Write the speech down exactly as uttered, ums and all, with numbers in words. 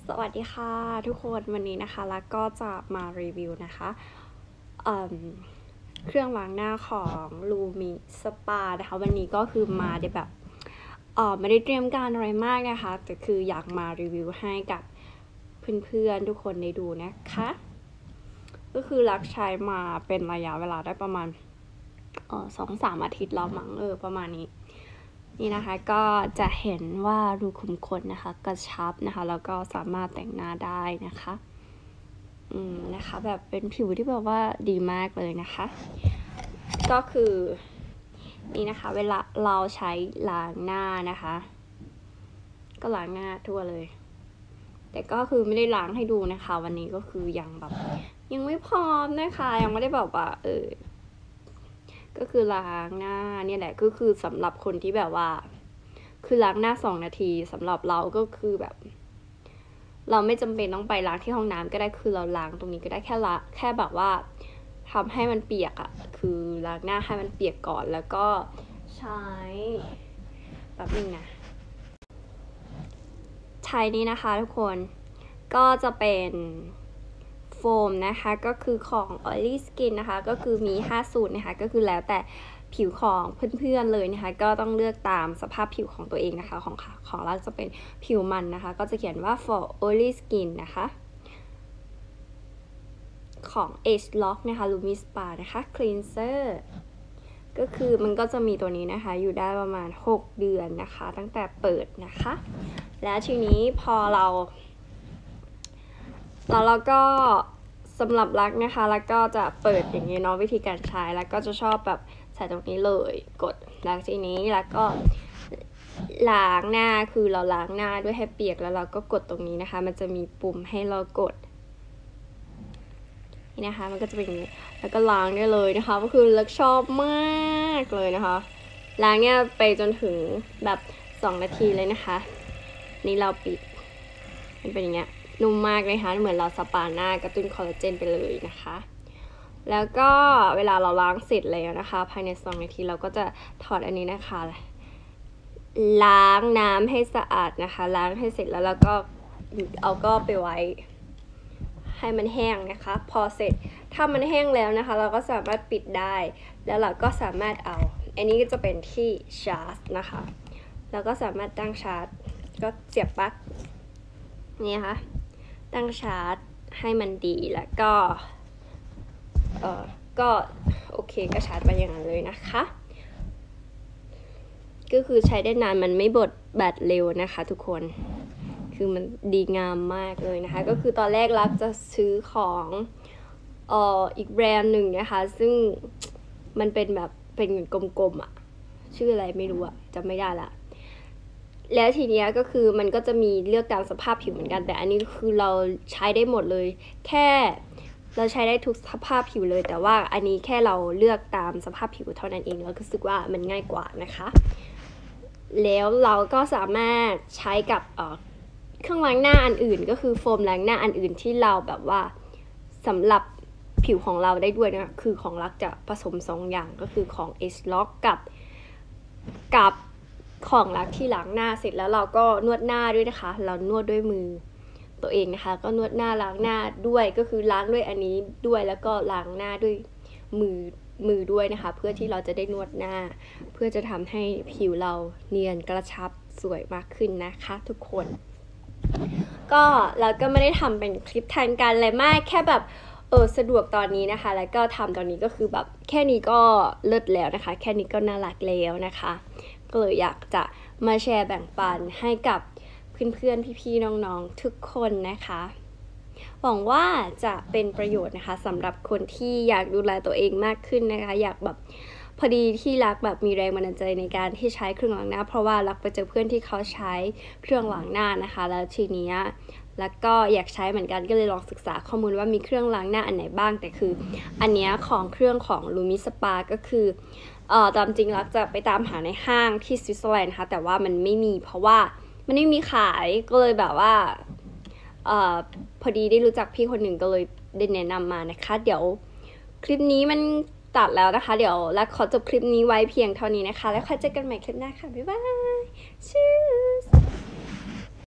สวัสดีค่ะทุกคนวันนี้นะคะแล้วก็จะมารีวิวนะคะเเครื่องล้างหน้าของลูมิสปานะคะวันนี้ก็คือมาได้แบบเออไม่ได้เตรียมการอะไรมากนะคะแต่คืออยากมารีวิวให้กับเพื่อนๆทุกคนได้ดูนะคะก็คือรักใช้มาเป็นระยะเวลาได้ประมาณเออสองสามอาทิตย์แล้วมั้งเออประมาณนี้นี่นะคะก็จะเห็นว่ารูขุมขนนะคะกระชับนะคะแล้วก็สามารถแต่งหน้าได้นะคะอืมนะคะแบบเป็นผิวที่แบบว่าดีมากเลยนะคะก็คือนี่นะคะเวลาเราใช้ล้างหน้านะคะก็ล้างหน้าทั่วเลยแต่ก็คือไม่ได้ล้างให้ดูนะคะวันนี้ก็คือยังแบบยังไม่พร้อมนะคะยังไม่ได้แบบว่าเออก็คือล้างหน้าเนี่ยแหละก็คือสำหรับคนที่แบบว่าคือล้างหน้าสองนาทีสำหรับเราก็คือแบบเราไม่จำเป็นต้องไปล้างที่ห้องน้ำก็ได้คือเราล้างตรงนี้ก็ได้แค่ละแค่แบบว่าทำให้มันเปียกอะคือล้างหน้าให้มันเปียกก่อนแล้วก็ใช้แบบนึงนะใช้นี้นะคะทุกคนก็จะเป็นโฟมนะคะก็คือของ Oily Skin นะคะก็คือมีห้าสูตรนะคะก็คือแล้วแต่ผิวของเพื่อนๆเลยนะคะก็ต้องเลือกตามสภาพผิวของตัวเองนะคะของของเราจะเป็นผิวมันนะคะก็จะเขียนว่า for oily skin นะคะของ ageLOC นะคะ Lumi Spa นะคะ cleanser ก็คือมันก็จะมีตัวนี้นะคะอยู่ได้ประมาณหกเดือนนะคะตั้งแต่เปิดนะคะแล้วทีนี้พอเราแล้วเราก็สำหรับรักนะคะแล้วก็จะเปิดอย่างนี้เนาะวิธีการใช้แล้วก็จะชอบแบบใส่ตรงนี้เลยกดแล้วทีนี้แล้วก็ล้างหน้าคือเราล้างหน้าด้วยให้เปียกแล้วเราก็กดตรงนี้นะคะมันจะมีปุ่มให้เรากดนี่นะคะมันก็จะเป็นอย่างนี้แล้วก็ล้างได้เลยนะคะก็คือรักชอบมากเลยนะคะล้างเนี่ยไปจนถึงแบบสองนาทีเลยนะคะนี่เราปิดมันเป็นอย่างเงี้ยนุ่มมากเลยค่ะเหมือนเราสปาหน้ากระตุ้นคอลลาเจนไปเลยนะคะแล้วก็เวลาเราล้างเสร็จแล้วนะคะภายในสองนาทีเราก็จะถอดอันนี้นะคะล้างน้ำให้สะอาดนะคะล้างให้เสร็จแล้วเราก็เอาก็ไปไว้ให้มันแห้งนะคะพอเสร็จถ้ามันแห้งแล้วนะคะเราก็สามารถปิดได้แล้วเราก็สามารถเอาอันนี้ก็จะเป็นที่ชาร์จนะคะเราก็สามารถตั้งชาร์จก็เสียบปลั๊กนี่ค่ะตั้งชาร์จให้มันดีแล้วก็เออก็โอเคก็ชาร์จไปอย่างนั้นเลยนะคะก็คือใช้ได้นานมันไม่บดแบตเร็วนะคะทุกคนคือมันดีงามมากเลยนะคะก็คือตอนแรกรักจะซื้อของเอ่ออีกแบรนด์หนึ่งนะคะซึ่งมันเป็นแบบเป็นกลมๆอ่ะชื่ออะไรไม่รู้อ่ะจำไม่ได้ละแล้วทีนี้ก็คือมันก็จะมีเลือกตามสภาพผิวเหมือนกันแต่อันนี้คือเราใช้ได้หมดเลยแค่เราใช้ได้ทุกสภาพผิวเลยแต่ว่าอันนี้แค่เราเลือกตามสภาพผิวเท่านั้นเองแล้วก็รู้สึกว่ามันง่ายกว่านะคะแล้วเราก็สามารถใช้กับเครื่องล้างหน้าอันอื่นก็คือโฟมล้างหน้าอันอื่นที่เราแบบว่าสำหรับผิวของเราได้ด้วยนะคือของรักจะผสมสองอย่างก็คือของ ageLOC กับกับของรักที่ล้างหน้าเสร็จแล้วเราก็นวดหน้าด้วยนะคะเรานวดด้วยมือตัวเองนะคะก็นวดหน้าล้างหน้าด้วยก็คือล้างด้วยอันนี้ด้วยแล้วก็ล้างหน้าด้วยมือมือด้วยนะคะเพื่อที่เราจะได้นวดหน้าเพื่อจะทำให้ผิวเราเนียนกระชับสวยมากขึ้นนะคะทุกคนก็เราก็ไม่ได้ทำเป็นคลิปแทนกันอะไรมากแค่แบบเออสะดวกตอนนี้นะคะแล้วก็ทำตอนนี้ก็คือแบบแค่นี้ก็เลิศแล้วนะคะแค่นี้ก็น่ารักแล้วนะคะก็เลยอยากจะมาแชร์แบ่งปันให้กับเพื่อนๆพี่ๆน้องๆทุกคนนะคะหวังว่าจะเป็นประโยชน์นะคะสำหรับคนที่อยากดูแลตัวเองมากขึ้นนะคะอยากแบบพอดีที่รักแบบมีแรงบันดาลใจในการที่ใช้เครื่องล้างหน้าเพราะว่ารักไปเจอเพื่อนที่เขาใช้เครื่องล้างหน้านะคะแล้วทีนี้แล้วก็อยากใช้เหมือนกันก็เลยลองศึกษาข้อมูลว่ามีเครื่องล้างหน้าอันไหนบ้างแต่คืออันนี้ของเครื่องของ Lumi Spa ก็คือเอ่อตามจริงรักจะไปตามหาในห้างที่สวิตเซอร์แลนด์นะคะแต่ว่ามันไม่มีเพราะว่ามันไม่มีขายก็เลยแบบว่าเอ่อพอดีได้รู้จักพี่คนหนึ่งก็เลยได้แนะนำมานะคะเดี๋ยวคลิปนี้มันตัดแล้วนะคะเดี๋ยวรักขอจบคลิปนี้ไว้เพียงเท่านี้นะคะแล้วค่อยเจอกันใหม่คลิปหน้าค่ะบ๊ายบายชื่อ